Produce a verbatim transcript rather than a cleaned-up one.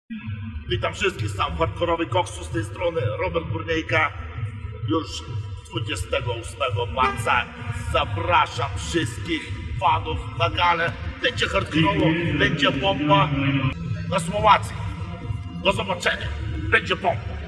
Witam wszystkich, sam hardkorowy koksu z tej strony, Robert Burniejka. Już dwudziestego ósmego marca zapraszam wszystkich fanów na galę. Będzie hardkorowo, będzie pompa na Słowacji. Do zobaczenia, będzie pompa.